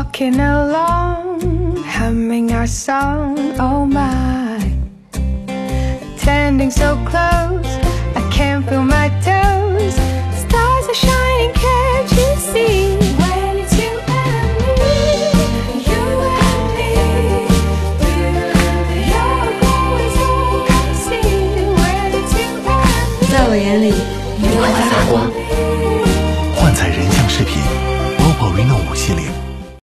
walking along, humming our song, oh my, attending so close